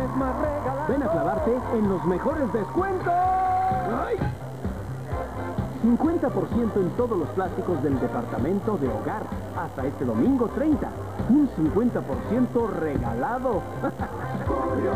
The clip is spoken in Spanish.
más regalado. Ven a clavarte en los mejores descuentos. ¡Ay! 50% en todos los plásticos del departamento de hogar. Hasta este domingo 30. Un 50% regalado.